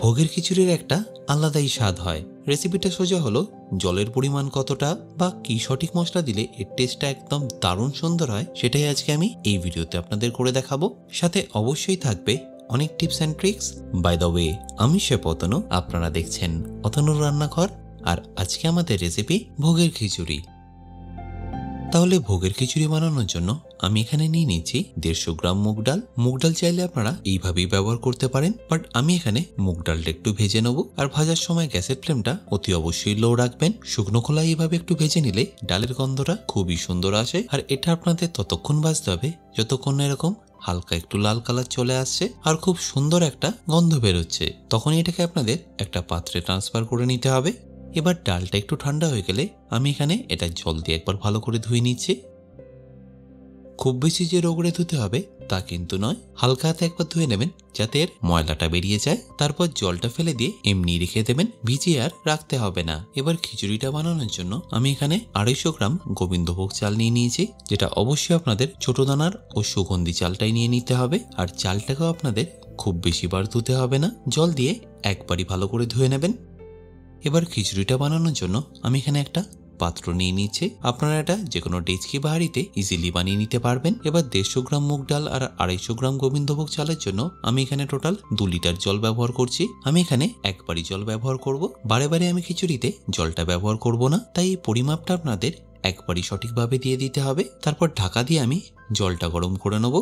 ভোগের খিচুড়ির একটা আলাদাই স্বাদ হয়। রেসিপিটা সোজা হলো, জলের পরিমাণ কতটা বা কি সঠিক মশলা দিলে এর টেস্টটা একদম দারুণ সুন্দর হয়, সেটাই আজকে আমি এই ভিডিওতে আপনাদের করে দেখাবো। সাথে অবশ্যই থাকবে অনেক tips and tricks. By the way, আমি শেফ অতনু, আপনারা দেখছেন অতনুর রান্নাঘর, আর আজকে আমাদের রেসিপি ভোগের খিচুড়ি। তাহলে ভোগের খিচুড়ি বানানোর জন্য আমি এখানে নিয়ে নিচ্ছি 150 গ্রাম মুগ ডাল। মুগ ডাল চাইলে আপনারা এইভাবেই ব্যবহার করতে পারেন, বাট আমি এখানে মুগ ডালটা একটু ভেজে নেব। আর ভাজার সময় গ্যাসের ফ্লেমটা অতি অবশ্যই লো রাখবেন। শুকনো খোলায় এইভাবে একটু ভেজে নিলে ডালের গন্ধটা খুবই সুন্দর আসে। আর এটা আপনাদের ততক্ষণ ভাজতে হবে যতক্ষণ না এরকম হালকা একটু লাল কালার চলে আসছে আর খুব সুন্দর একটা গন্ধ বেরোচ্ছে। তখনই এটাকে আপনাদের একটা পাত্রে ট্রান্সফার করে নিতে হবে। এবার ডালটা একটু ঠান্ডা হয়ে গেলে আমি এখানে এটা জল দিয়ে একবার ভালো করে ধুয়ে নিচ্ছি। খুব বেশি যে রগড়ে ধুতে হবে তা কিন্তু নয়, হালকা হাতে একবার ধুয়ে নেবেন যাতে এর ময়লাটা বেরিয়ে যায়। তারপর জলটা ফেলে দিয়ে এমনি রেখে দেবেন, ভিজিয়ে আর রাখতে হবে না। এবার খিচুড়িটা বানানোর জন্য আমি এখানে 250 গ্রাম গোবিন্দভোগ চাল নিয়ে নিয়েছি, যেটা অবশ্যই আপনাদের ছোট দানার ও সুগন্ধি চালটাই নিয়ে নিতে হবে। আর চালটাকেও আপনাদের খুব বেশি বার ধুতে হবে না, জল দিয়ে একবারই ভালো করে ধুয়ে নেবেন। এবার খিচুড়িটা বানানোর জন্য আমি এখানে একটা পাত্র নিয়ে নিচ্ছি। আপনারা এটা যে কোনো ডেচকি বা হাঁড়িতে ইজিলি বানিয়ে নিতে পারবেন। এবার 150 গ্রাম মুগ ডাল আর 250 গ্রাম গোবিন্দভোগ চালের জন্য আমি এখানে টোটাল 2 লিটার জল ব্যবহার করছি। আমি এখানে একবারই জল ব্যবহার করব, বারে বারে আমি খিচুড়িতে জলটা ব্যবহার করব না, তাই এই পরিমাপটা আপনাদের একবারই সঠিকভাবে দিয়ে দিতে হবে। তারপর ঢাকা দিয়ে আমি জলটা গরম করে নেব।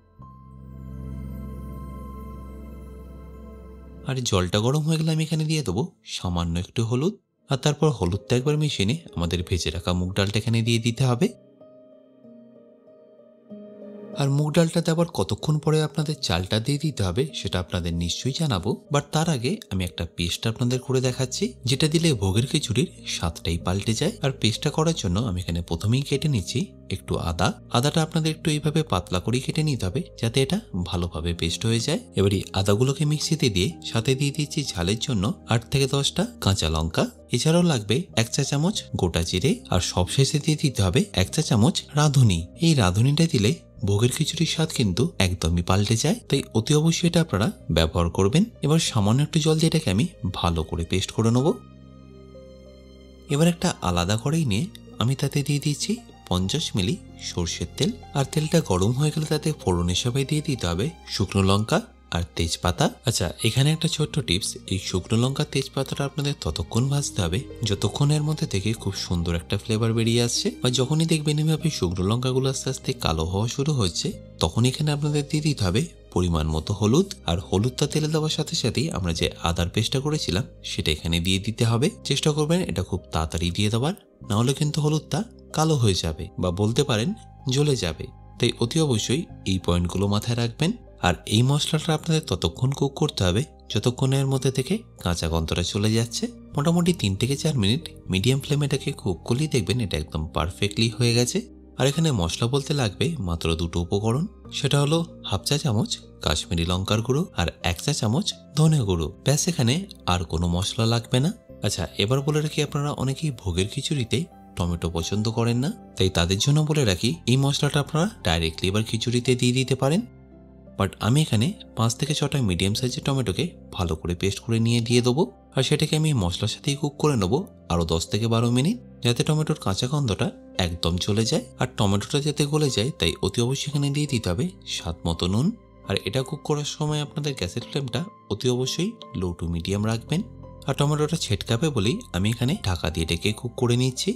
আর জলটা গরম হয়ে গেলে আমি এখানে দিয়ে দেবো সামান্য একটু হলুদ। আর তারপর হলুদটা একবার মিশিয়ে নিয়ে আমাদের ভেজে রাখা মুগ ডালটা এখানে দিয়ে দিতে হবে। আর মুগ ডালটাতে আবার কতক্ষণ পরে আপনাদের চালটা দিয়ে দিতে হবে সেটা আপনাদের নিশ্চয়ই জানাবো, বাট তার আগে আমি একটা পেস্ট আপনাদের করে দেখাচ্ছি, যেটা দিলে ভোগের খিচুড়ির স্বাদটাই পাল্টে যায়। আর পেস্টটা করার জন্য আমি এখানে প্রথমেই কেটে নিচ্ছি একটু আদা। আদাটা আপনাদের একটু এইভাবে পাতলা করেই কেটে নিতে হবে যাতে এটা ভালোভাবে পেস্ট হয়ে যায়। এবার এই আদাগুলোকে মিক্সিতে দিয়ে সাথে দিয়ে দিচ্ছি ঝালের জন্য 8 থেকে 10টা কাঁচা লঙ্কা। এছাড়াও লাগবে 1 চা চামচ গোটা জিরে, আর সবশেষে দিয়ে দিতে হবে 1 চা চামচ রাঁধুনি। এই রাঁধুনিটা দিলে ভোগের খিচুড়ির স্বাদ কিন্তু একদমই পাল্টে যায়, তাই অতি অবশ্যই এটা আপনারা ব্যবহার করবেন। এবার সামান্য একটু জল দিয়ে এটাকে আমি ভালো করে পেস্ট করে নেব। এবার একটা আলাদা কড়াই নিয়ে আমি তাতে দিয়ে দিচ্ছি 50 মিলি সর্ষের তেল। আর তেলটা গরম হয়ে গেলে তাতে ফোড়ন হিসাবে দিয়ে দিতে হবে শুকনো লঙ্কা আর তেজপাতা। আচ্ছা, এখানে একটা ছোট্ট টিপস, এই শুকনো লঙ্কা তেজপাতাটা আপনাদের ততক্ষণ ভাজতে হবে যতক্ষণ এর মধ্যে থেকে খুব সুন্দর একটা ফ্লেভার বেরিয়ে আসছে। আর যখনই দেখবেন এভাবে শুকনো লঙ্কাগুলো আস্তে আস্তে কালো হওয়া শুরু হচ্ছে, তখন এখানে আপনাদের দিয়ে দিতে হবে পরিমাণ মতো হলুদ। আর হলুদটা তেলে দেওয়ার সাথে সাথেই আমরা যে আদার পেস্টটা করেছিলাম সেটা এখানে দিয়ে দিতে হবে। চেষ্টা করবেন এটা খুব তাড়াতাড়ি দিয়ে দেওয়ার, নাহলে কিন্তু হলুদটা কালো হয়ে যাবে বা বলতে পারেন জ্বলে যাবে। তাই অতি অবশ্যই এই পয়েন্টগুলো মাথায় রাখবেন। আর এই মশলাটা আপনাদের ততক্ষণ কুক করতে হবে যতক্ষণ এর মধ্যে থেকে কাঁচা গন্ধটা চলে যাচ্ছে। মোটামুটি 3 থেকে 4 মিনিট মিডিয়াম ফ্লেমে এটাকে কুক করলেই দেখবেন এটা একদম পারফেক্টলি হয়ে গেছে। আর এখানে মশলা বলতে লাগবে মাত্র 2টো উপকরণ, সেটা হলো 1/2 চা চামচ কাশ্মীরি লঙ্কার গুঁড়ো আর 1 চা চামচ ধনে গুঁড়ো। ব্যাস, এখানে আর কোনো মশলা লাগবে না। আচ্ছা, এবার বলে রাখি আপনারা অনেকেই ভোগের খিচুড়িতে টমেটো পছন্দ করেন না, তাই তাদের জন্য বলে রাখি এই মশলাটা আপনারা ডাইরেক্টলি এবার খিচুড়িতে দিয়ে দিতে পারেন। বাট আমি এখানে 5 থেকে 6টা মিডিয়াম সাইজের টমেটোকে ভালো করে পেস্ট করে নিয়ে দিয়ে দেবো। আর সেটাকে আমি মশলার সাথেই কুক করে নেবো আরও 10 থেকে 12 মিনিট, যাতে টমেটোর কাঁচা গন্ধটা একদম চলে যায়। আর টমেটোটা যাতে গলে যায় তাই অতি অবশ্যই এখানে দিয়ে দিতে হবে স্বাদ মতো নুন। আর এটা কুক করার সময় আপনাদের গ্যাসের ফ্লেমটা অতি অবশ্যই লো টু মিডিয়াম রাখবেন। আর টমেটোটা ছেটকাবে বলেই আমি এখানে ঢাকা দিয়ে ডেকে কুক করে নিচ্ছি।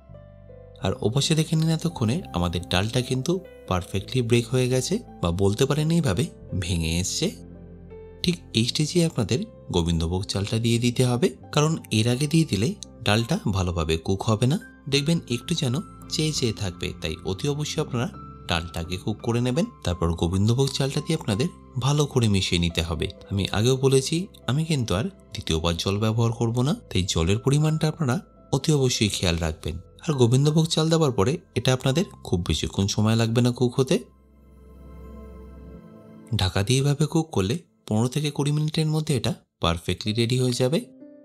আর ওপাশে দেখে নিন এতক্ষণে আমাদের ডালটা কিন্তু পারফেক্টলি ব্রেক হয়ে গেছে, বা বলতে পারেন এইভাবে ভেঙে এসছে। ঠিক এই স্টেজে আপনাদের গোবিন্দভোগ চালটা দিয়ে দিতে হবে, কারণ এর আগে দিয়ে দিলে ডালটা ভালোভাবে কুক হবে না, দেখবেন একটু যেন চেয়ে চেয়ে থাকবে। তাই অতি অবশ্যই আপনারা ডালটাকে কুক করে নেবেন। তারপর গোবিন্দভোগ চালটা দিয়ে আপনাদের ভালো করে মিশিয়ে নিতে হবে। আমি আগেও বলেছি আমি কিন্তু আর দ্বিতীয়বার জল ব্যবহার করব না, তাই জলের পরিমাণটা আপনারা অতি অবশ্যই খেয়াল রাখবেন। আর গোবিন্দভোগ চাল দেওয়ার পরে এটা আপনাদের খুব বেশিক্ষণ সময় লাগবে না কুক হতে। ঢাকা দিয়ে এভাবে কুক করলে 15 থেকে 20 মিনিটের মধ্যে এটা পারফেক্টলি রেডি হয়ে যাবে।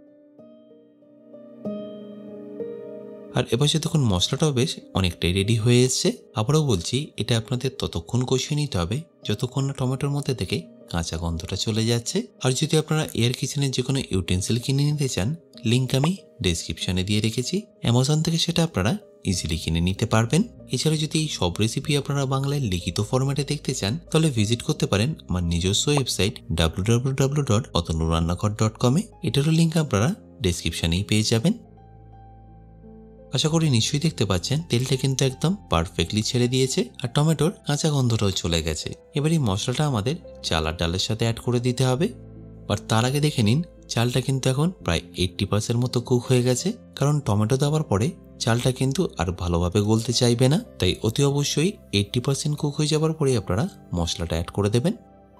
আর এপাশে তখন মশলাটাও বেশ অনেকটাই রেডি হয়ে এসছে। আবারও বলছি, এটা আপনাদের ততক্ষণ কষিয়ে নিতে হবে যতক্ষণ না টমেটোর মধ্যে থেকে কাঁচা গন্ধটা চলে যাচ্ছে। আর যদি আপনারা এয়ার কিচেনের যে কোনো ইউটেন্সিল কিনে নিতে চান, লিঙ্ক আমি ডেসক্রিপশনে দিয়ে রেখেছি, অ্যামাজন থেকে সেটা আপনারা ইজিলি কিনে নিতে পারবেন। এছাড়া যদি এই সব রেসিপি আপনারা বাংলায় লিখিত ফরম্যাটে দেখতে চান, তাহলে ভিজিট করতে পারেন আমার নিজস্ব ওয়েবসাইট www.অতনুরান্নাঘর.com এ। এটারও লিঙ্ক আপনারা ডেসক্রিপশনেই পেয়ে যাবেন। আশা করি নিশ্চয়ই দেখতে পাচ্ছেন তেলটা কিন্তু একদম পারফেক্টলি ছেড়ে দিয়েছে আর টমেটোর কাঁচা গন্ধটাও চলে গেছে। এবার এই মশলাটা আমাদের চাল আর ডালের সাথে অ্যাড করে দিতে হবে। আর তার আগে দেখে নিন চালটা কিন্তু এখন প্রায় 80% মতো কুক হয়ে গেছে, কারণ টমেটো দেওয়ার পরে চালটা কিন্তু আর ভালোভাবে গলতে চাইবে না, তাই অতি অবশ্যই 80% কুক হয়ে যাওয়ার পরেই আপনারা মশলাটা অ্যাড করে দেবেন।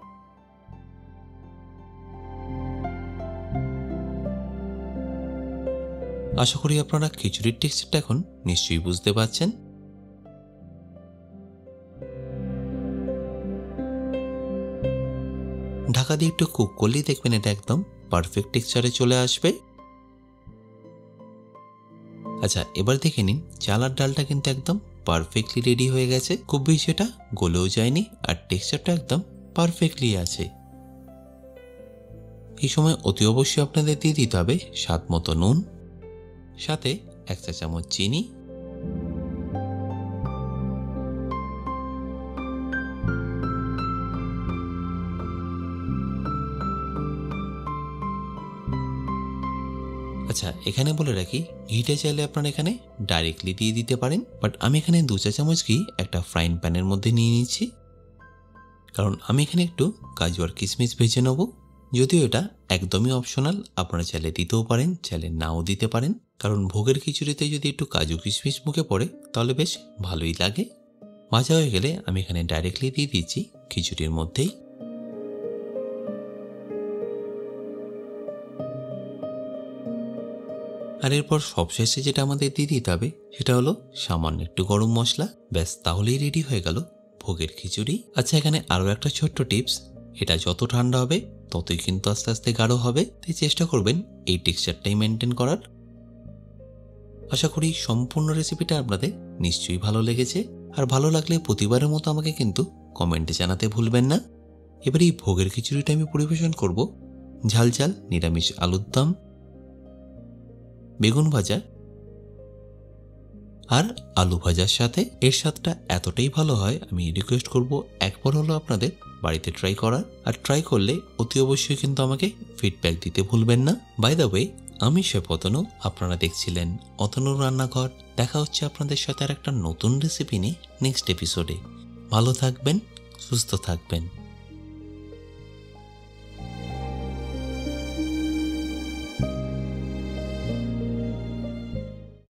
আশা করি আপনারা খিচুড়ির টেক্সচারটা এখন নিশ্চয়ই বুঝতে পারছেন। ঢাকা দিয়ে একটু কুক করলেই দেখবেন এটা একদম পারফেক্ট টেক্সচারে চলে আসবে। আচ্ছা, এবার দেখে নিন চাল আর ডালটা কিন্তু একদম পারফেক্টলি রেডি হয়ে গেছে, খুব বেশি এটা গলেও যায়নি আর টেক্সচারটা একদম পারফেক্টলি আছে। এই সময় অতি অবশ্যই আপনাদের দিয়ে দিতে হবে স্বাদ মতো নুন, সাথে 1 চা চামচ চিনি, আচ্ছা এখানে বলে রাখি ঘিটা চাইলে আপনারা এখানে ডাইরেক্টলি দিয়ে দিতে পারেন, বাট আমি এখানে 2 চা চামচ ঘি একটা ফ্রাইং প্যানের মধ্যে নিয়ে নিচ্ছি, কারণ আমি এখানে একটু কাজু আর কিশমিশ ভেজে নেব। যদিও এটা একদমই অপশনাল, আপনারা চাইলে দিতেও পারেন, চাইলে নাও দিতে পারেন, কারণ ভোগের খিচুড়িতে যদি একটু কাজু কিশমিশ মুখে পড়ে তাহলে বেশ ভালোই লাগে। ভাজা হয়ে গেলে আমি এখানে ডাইরেক্টলি দিয়ে দিচ্ছি খিচুড়ির মধ্যেই। আর এরপর সবশেষে যেটা আমাদের দিয়ে দিতে হবে সেটা হলো সামান্য একটু গরম মশলা। ব্যাস, তাহলেই রেডি হয়ে গেল ভোগের খিচুড়ি। আচ্ছা, এখানে আরও একটা ছোট্ট টিপস, এটা যত ঠান্ডা হবে ততই কিন্তু আস্তে আস্তে গাঢ় হবে, তাই চেষ্টা করবেন এই টেক্সচারটাই মেনটেন করার। আশা করি সম্পূর্ণ রেসিপিটা আপনাদের নিশ্চয়ই ভালো লেগেছে, আর ভালো লাগলে প্রতিবারের মতো আমাকে কিন্তু কমেন্টে জানাতে ভুলবেন না। এবার এই ভোগের খিচুড়িটা আমি পরিবেশন করব ঝাল ঝাল নিরামিষ আলুর দম, বেগুন ভাজা আর আলু ভাজার সাথে। এর স্বাদটা এতটাই ভালো হয়, আমি রিকোয়েস্ট করব একবার হলো আপনাদের বাড়িতে ট্রাই করার, আর ট্রাই করলে অতি অবশ্যই কিন্তু আমাকে ফিডব্যাক দিতে ভুলবেন না। বাই দ্য ওয়ে, আমি শেফ অতনু, আপনারা দেখছিলেন অতনুর রান্নাঘর। দেখা হচ্ছে আপনাদের সাথে আর একটা নতুন রেসিপি নিয়ে নেক্সট এপিসোডে। ভালো থাকবেন, সুস্থ থাকবেন।